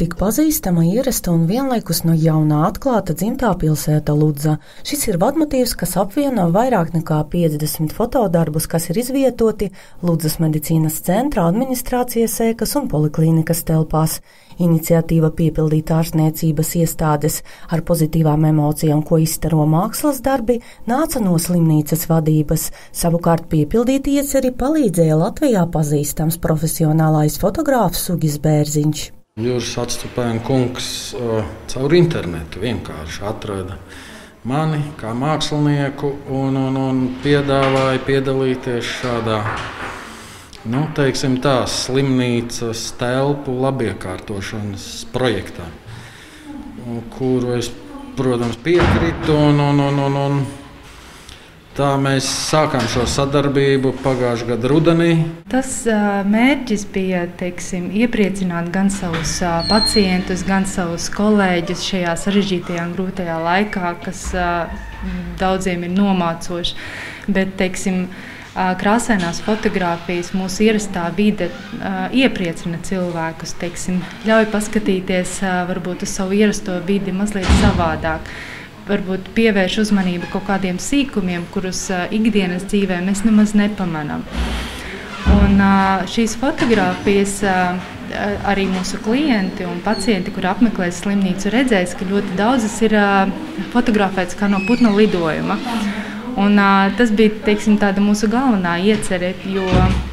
Tik pazīstama, ierasta un vienlaikus no jaunā atklāta dzimtā pilsēta Ludza. Šis ir vadmotīvs, kas apvieno vairāk nekā 50 fotodarbus, kas ir izvietoti Ludzas medicīnas centra, administrācijas ēkas un poliklīnikas telpās. Iniciatīva piepildīt ārstniecības iestādes ar pozitīvām emocijām, ko izstaro mākslas darbi, nāca no slimnīcas vadības. Savukārt piepildīt ieceri palīdzēja Latvijā pazīstams profesionālais fotogrāfs Ugis Bērziņš. Juris Atstupēna kungs caur internetu vienkārši atrada mani kā mākslinieku un piedāvāja piedalīties šādā, teiksim tā, slimnīcas telpu labiekārtošanas projektā, kuru es, protams, piekritu un tā mēs sākām šo sadarbību pagājušā gada rudenī. Tas mērķis bija, iepriecināt gan savus pacientus, gan savus kolēģus šajā sarežģītajā un grūtajā laikā, kas daudziem ir nomācoši. Bet, krāsainās fotogrāfijas, mūsu ierastā vide iepriecina cilvēkus, ļauj paskatīties varbūt uz savu ierasto vidi mazliet savādāk. Varbūt pievērš uzmanību kaut kādiem sīkumiem, kurus ikdienas dzīvē mēs nemaz nepamanām. Un šīs fotogrāfijas arī mūsu klienti un pacienti, kur apmeklēs slimnīcu, redzēs, ka ļoti daudzas ir fotografētas kā no putna lidojuma. Un tas bija, tāda mūsu galvenā iecerē, jo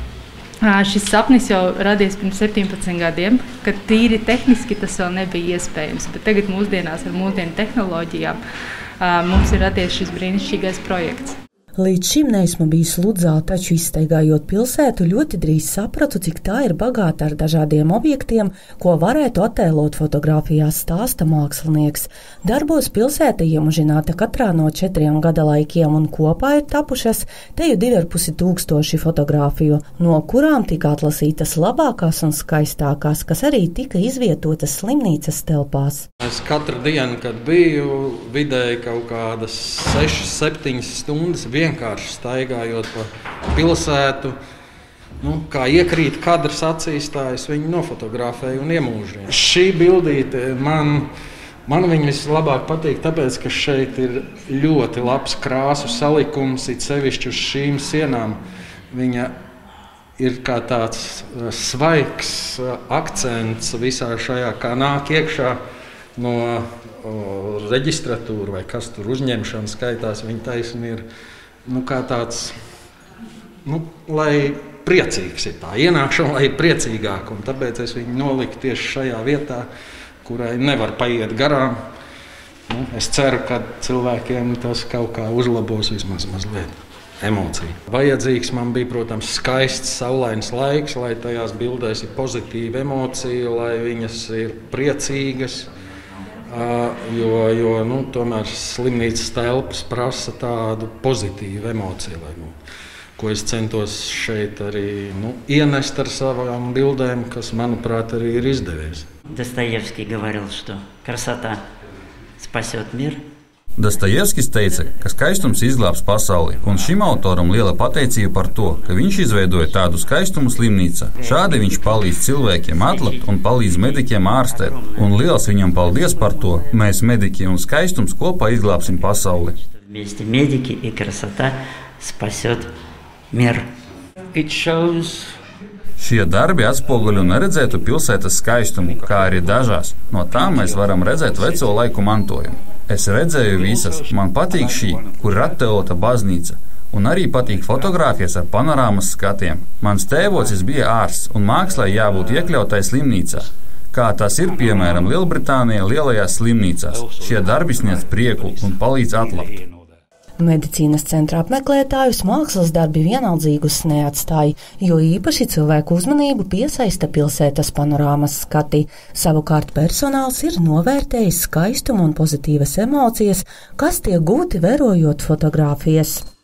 šis sapnis jau radies pirms 17 gadiem, kad tīri tehniski tas vēl nebija iespējams. Bet tagad mūsdienās ar mūsdienu tehnoloģijām mums ir radies šis brīnišķīgais projekts. Līdz šim neesmu bijis Ludzā, taču izstaigājot pilsētu, ļoti drīz sapratu, cik tā ir bagāta ar dažādiem objektiem, ko varētu attēlot fotogrāfijās, stāsta mākslinieks. Darbos pilsēta iemužināta katrā no 4 gadalaikiem un kopā ir tapušas teju 2500 fotogrāfiju, no kurām tika atlasītas labākās un skaistākās, kas arī tika izvietotas slimnīcas telpās. Es katru dienu, kad biju, vidēji kaut kādas 6-7 stundas vienkārši staigājot pa pilsētu, kā iekrīt kadrs acīs, tā es viņu nofotografēju un iemūžēju. Šī bildīte man viņa vislabāk patīk, tāpēc, ka šeit ir ļoti labs krāsu salikums, it sevišķi uz šīm sienām. Viņa ir kā tāds svaigs akcents visā šajā, kā nāk iekšā no reģistratūra vai kas tur uzņemšana skaitās, viņa taisni ir kā tāds, lai priecīgs ir tā ienākšana, lai ir priecīgāk, un tāpēc es viņu noliku tieši šajā vietā, kurai nevar paiet garām. Es ceru, ka cilvēkiem tas kaut kā uzlabos vismaz mazliet emociju. Vajadzīgs man bija, protams, skaists, saulains laiks, lai tajās bildēs ir pozitīva emocija, lai viņas ir priecīgas. Jo tomēr slimnīcas telpas prasa tādu pozitīvu emociju, ko es centos šeit arī ienest ar savām bildēm, kas, manuprāt, arī ir izdevies. Dostojevskij говорил, что красота спасет мир. Dostojevskis teica, ka skaistums izglābs pasauli, un šim autoram liela pateicība par to, ka viņš izveidoja tādu skaistumu slimnīcā. Šādi viņš palīdz cilvēkiem atlapt un palīdz mediķiem ārstēt, un liels viņam paldies par to. Mēs, mediķi un skaistums, kopā izglābsim pasauli. Mediķi un krasota spasot mieru. Šie darbi atspoguļo neredzētu pilsētas skaistumu, kā arī dažās. No tām mēs varam redzēt veco laiku mantojumu. Es redzēju visas, man patīk šī, kur ir attēlota baznīca, un arī patīk fotogrāfijas ar panorāmas skatiem. Mans tēvocis bija ārsts, un mākslai jābūt iekļautai slimnīcā. Kā tas ir, piemēram, Lielbritānijā lielajās slimnīcās. Šie darbi sniedz prieku un palīdz atlapt. Medicīnas centra apmeklētājus mākslas darbi vienaldzīgus neatstāja, jo īpaši cilvēku uzmanību piesaista pilsētas panorāmas skati. Savukārt personāls ir novērtējis skaistumu un pozitīvas emocijas, kas tiek gūti vērojot fotogrāfijas.